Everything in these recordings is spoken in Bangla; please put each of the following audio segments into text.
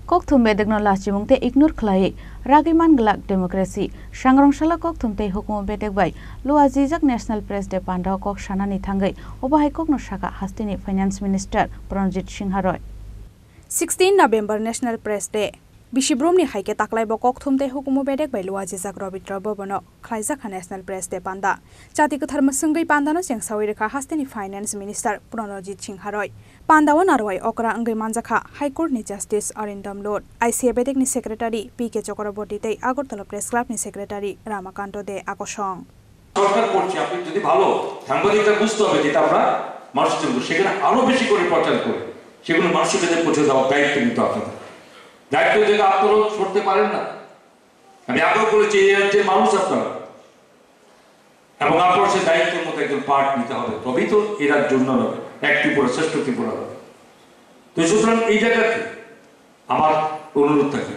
Kokthum Bedek no Luwajimung te ignore khlai ragiman glak democracy sangrongshalla Kokthum te Hukumu Bedek bai Luwajijak National Press de Panda kok sanani thangai obahai kok no saka hastini Finance Minister Pranjit Singharoi 16 November National Press Day Bishibromni haike taklaibo Kokthum te Hukumu Bedek bai Luwajijak Rabindra Bhavano Khlaijakha National Press de Panda Chati kutharma sungai Panda no chengsawi rekha hastini Finance Minister Pranjit Singharoi Panda wan arwai okra angai manjakha High Court ni Justice Arindam Lord ICA Bedek ni Secretary PK Chakraborty tei Agartala Press Club ni Secretary Ramakanto de akosong সরকার করছে আপনি যদি ভালো সাংবাদিকতা বুঝতে হবে যেটা আমরা মানুষের জন্য সেখানে আরো বেশি করে প্রচার করে সেগুলো মানুষের কাছে পৌঁছে দেওয়ার দায়িত্ব কিন্তু আপনাদের দায়িত্ব থেকে আপনারা সরতে পারেন না আমি আগেও বলেছি এই রাজ্যের মানুষ আপনারা এবং আপনার সেই দায়িত্বের মধ্যে একজন পার্ট নিতে হবে তবেই তো এই রাজ্যের উন্নয়ন হবে এক ত্রিপুরা শ্রেষ্ঠ ত্রিপুরা হবে তো সুতরাং এই জায়গাতে আমার অনুরোধ থাকে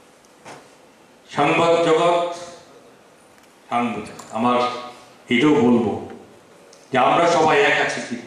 সংবাদ জগৎ আমার এটাও বলবো যে আমরা সবাই এক আছি কি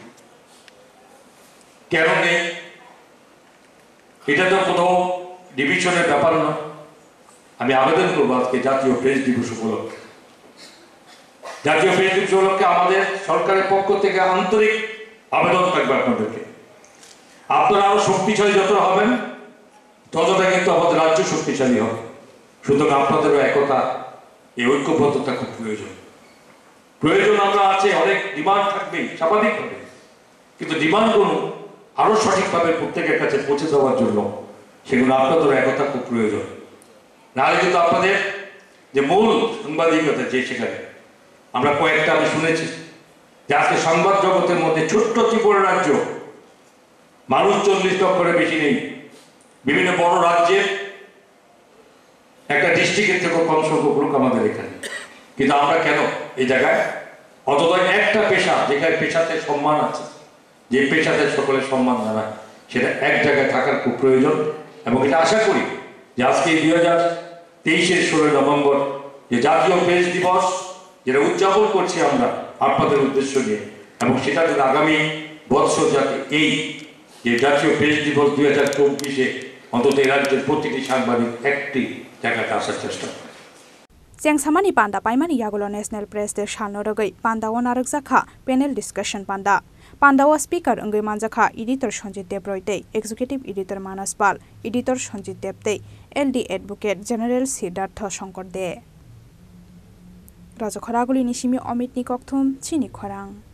কেন নেই এটা তো কোনো ডিভিশনের ব্যাপার না আমি আবেদন করবো আজকে জাতীয় প্রেস দিবস উপলক্ষে জাতীয় প্রেস দিবস উপলক্ষে আমাদের সরকারের পক্ষ থেকে আন্তরিক আবেদন থাকবে আপনাদেরকে আপনারা আরো শক্তিশালী যত হবেন ততটা কিন্তু আমাদের রাজ্য শক্তিশালী হবে সুতরাং আপনাদেরও একতা এই ঐক্যবদ্ধতা খুব প্রয়োজন আমরা আছে অনেক ডিমান্ড থাকবে স্বাভাবিক হবে কিন্তু ডিমান্ডগুলো আরো সঠিকভাবে প্রত্যেকের কাছে পৌঁছে দেওয়ার জন্য সেগুলো আপনাদের একতা খুব প্রয়োজন নাহলে কিন্তু আপনাদের যে মূল সাংবাদিকতা যে সেখানে আমরা কয়েকটা আমি শুনেছি যে আজকে সংবাদ জগতের মধ্যে ছোট্ট ত্রিপুরা রাজ্য মানুষ 40 লক্ষের বেশি নেই বিভিন্ন বড় রাজ্যের একটা ডিস্ট্রিক্টের থেকে কম সংখ্যক লোক আমাদের এখানে কিন্তু আমরা কেন এই জায়গায় অন্তত একটা পেশা যেখানে পেশাতে সম্মান আছে যে পেশাতে সকলের সম্মান জানায় সেটা এক জায়গায় থাকার খুব প্রয়োজন এবং এটা আশা করি যে আজকে 2023-এর 16 নভেম্বর যে জাতীয় প্রেস দিবস যেটা উদযাপন করছি আমরা আপনাদের উদ্দেশ্য নিয়ে এবং সেটা যদি আগামী বছর যাতে এই যে জাতীয় প্রেস দিবস 2024-এ অন্তত এই রাজ্যের প্রতিটি সাংবাদিক একটি জায়গাতে আসার চেষ্টা করে Jengsamani Panda Paimani Yagulo National Press de Shalnoragai Panda wan arjakha panel discussion Panda Panda wa speaker Ungai Manjakha editor Sanjit Debroitei executive editor Manas Pal editor Sanjit Debtei LD advocate general Siddhartha Shankar de Raja Khoraguli Nishimi Omit ni Kokthum Chini Khorang